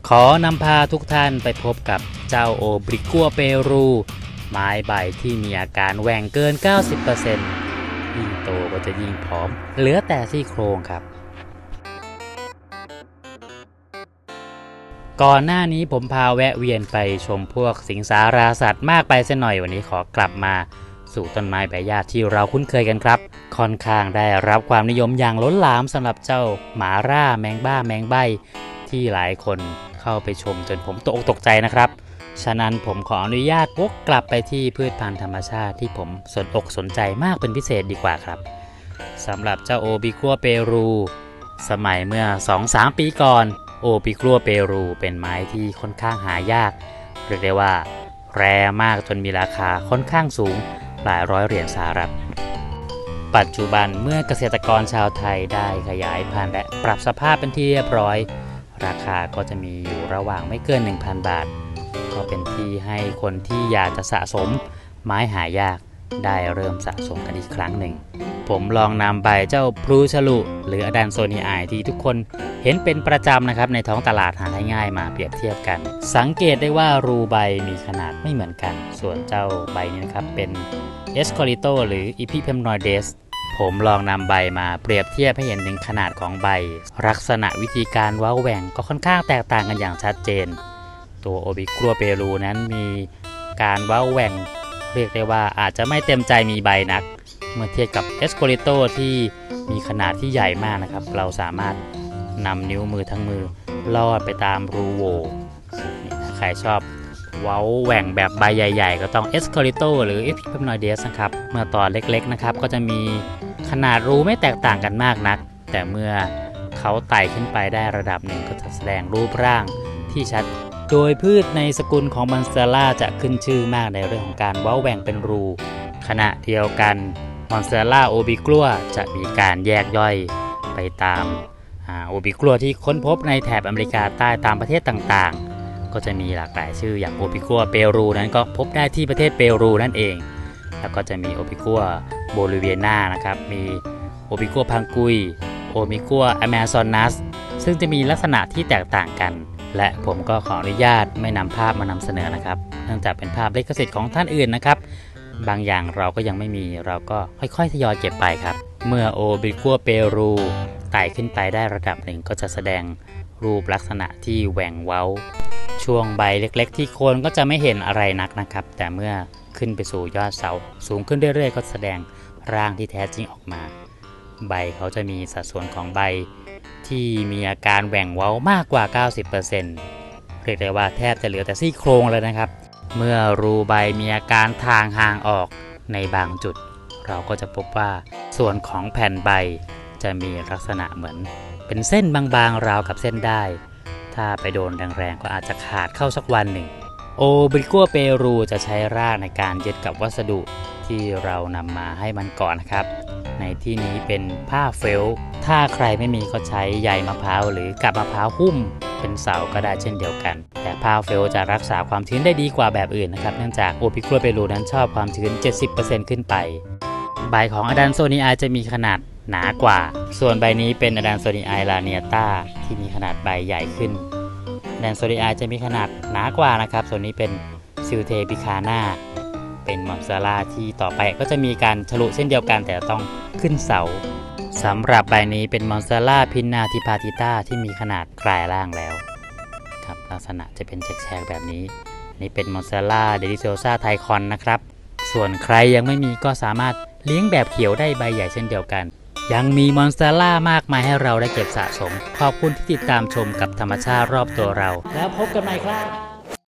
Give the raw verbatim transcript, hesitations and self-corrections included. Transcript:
ขอนำพาทุกท่านไปพบกับเจ้าโอบริกัวเปรูไม้ใบที่มีอาการแหว่งเกิน เก้าสิบเปอร์เซ็นต์ ยิ่งโตก็จะยิ่งผอมเหลือแต่ซี่โครงครับก่อนหน้านี้ผมพาแวะเวียนไปชมพวกสิงสาราสัตว์มากไปเสียหน่อยวันนี้ขอกลับมาสู่ต้นไม้ใบหญ้าที่เราคุ้นเคยกันครับค่อนข้างได้รับความนิยมอย่างล้นหลามสำหรับเจ้าหมาร่าแมงบ้าแมงใบที่หลายคนเข้าไปชมจนผมตกตกใจนะครับฉะนั้นผมขออนุญาตวกกลับไปที่พืชพันธุ์ธรรมชาติที่ผมสนอกสนใจมากเป็นพิเศษดีกว่าครับสำหรับเจ้าโอบิกัวเปรูสมัยเมื่อ สองถึงสาม ปีก่อนโอบิกัวเปรูเป็นไม้ที่ค่อนข้างหายากเรียกได้ว่าแรร์มากจนมีราคาค่อนข้างสูงหลายร้อยเหรียญสหรัฐปัจจุบันเมื่อเกษตรกรชาวไทยได้ขยายพันธุ์และปรับสภาพเป็นที่เรียบร้อยราคาก็จะมีอยู่ระหว่างไม่เกิน หนึ่งพัน บาทก็เป็นที่ให้คนที่อยากจะสะสมไม้หายากได้เริ่มสะสมกันอีกครั้งหนึ่งผมลองนำใบเจ้าพลูชลุหรืออดันโซนีไอที่ทุกคนเห็นเป็นประจำนะครับในท้องตลาดหาได้ง่ายมาเปรียบเทียบกันสังเกตได้ว่ารูใบมีขนาดไม่เหมือนกันส่วนเจ้าใบนี้นะครับเป็นเอสคอริโตหรืออีพิเพมนอยเดสผมลองนำใบมาเปรียบเทียบให้เห็นถึงขนาดของใบลักษณะวิธีการเว้าแหว่งก็ค่อนข้างแตกต่างกันอย่างชัดเจนตัวโอบิกัวเปรูนั้นมีการเว้าแหว่งเรียกได้ว่าอาจจะไม่เต็มใจมีใบนักเมื่อเทียบกับเอสโคริโตที่มีขนาดที่ใหญ่มากนะครับเราสามารถนำนิ้วมือทั้งมือลอดไปตามรูโหว่ใครชอบเว้าแหว่งแบบใบใหญ่ๆก็ต้องเอสโคริโตหรือเอพิเพมนอยเดสนะครับเมื่อตอนเล็กๆนะครับก็จะมีขนาดรูไม่แตกต่างกันมากนักแต่เมื่อเขาไต่ขึ้นไปได้ระดับหนึ่งก็จะแสดงรูปร่างที่ชัดโดยพืชในสกุลของมอนสเตอร่าจะขึ้นชื่อมากในเรื่องของการเว้าแหว่งเป็นรูขณะเดียวกันมอนสเตอร่าโอบิกัวจะมีการแยกย่อยไปตามโอบิกัวที่ค้นพบในแถบอเมริกาใต้ตามประเทศต่างๆก็จะมีหลากหลายชื่ออย่างโอบิกัวเปรูนั้นก็พบได้ที่ประเทศเปรูนั่นเองแล้วก็จะมีโอบิกัวโบลิเวียนานะครับมีโอบิกัวพังกุยโอบิกัวอเมซอนัสซึ่งจะมีลักษณะที่แตกต่างกันและผมก็ขออนุญาตไม่นำภาพมานำเสนอนะครับเนื่องจากเป็นภาพลิขสิทธิ์ของท่านอื่นนะครับบางอย่างเราก็ยังไม่มีเราก็ค่อยๆทยอยเก็บไปครับเมื่อโอบิกัวเปรูไต่ขึ้นไปได้ระดับหนึ่งก็จะแสดงรูปลักษณะที่แหว่งเว้าช่วงใบเล็กๆที่โคนก็จะไม่เห็นอะไรนักนะครับแต่เมื่อขึ้นไปสู่ยอดเสาสูงขึ้นเรื่อยๆก็แสดงร่างที่แท้จริงออกมาใบเขาจะมีสัดส่วนของใบที่มีอาการแหว่งเว้ามากกว่า เก้าสิบเปอร์เซ็นต์ เรียกได้ว่าแทบจะเหลือแต่ซี่โครงเลยนะครับเมื่อรูใบมีอาการทางห่างออกในบางจุดเราก็จะพบว่าส่วนของแผ่นใบจะมีลักษณะเหมือนเป็นเส้นบางๆราวกับเส้นได้ถ้าไปโดนแรงๆก็อาจจะขาดเข้าสักวันหนึ่งโอบิกัวเปรูจะใช้รากในการยึดกับวัสดุที่เรานำมาให้มันก่อนนะครับในที่นี้เป็นผ้าเฟลถ้าใครไม่มีก็ใช้ใยมะพร้าวหรือกับมะพร้าวหุ้มเป็นเสาก็ได้เช่นเดียวกันแต่ผ้าเฟลจะรักษาความชื้นได้ดีกว่าแบบอื่นนะครับเนื่องจากโอบิกัวเปรูนั้นชอบความชื้น เจ็ดสิบเปอร์เซ็นต์ ขึ้นไปใบของอดันโซนีไอจะมีขนาดหนากว่าส่วนใบนี้เป็นอดันโซนีไอลาเนียต้าที่มีขนาดใบใหญ่ขึ้นอดันโซนีไอจะมีขนาดหนากว่านะครับส่วนนี้เป็นซิลเทปิคาน่าเป็นมอนสเตอร่าที่ต่อไปก็จะมีการฉลุเช่นเดียวกันแต่ต้องขึ้นเสาสำหรับใบนี้เป็นมอนสเตอร่าพินนาทิพาติต้าที่มีขนาดกลายร่างแล้วครับลักษณะจะเป็นแฉกๆแบบนี้นี่เป็นมอนสเตอร่าเดลิโซซาไทคอนนะครับส่วนใครยังไม่มีก็สามารถเลี้ยงแบบเขียวได้ใบใหญ่เช่นเดียวกันยังมีมอนสเตอร่ามากมายให้เราได้เก็บสะสมขอบคุณที่ติดตามชมกับธรรมชาติรอบตัวเราแล้วพบกันใหม่ครับ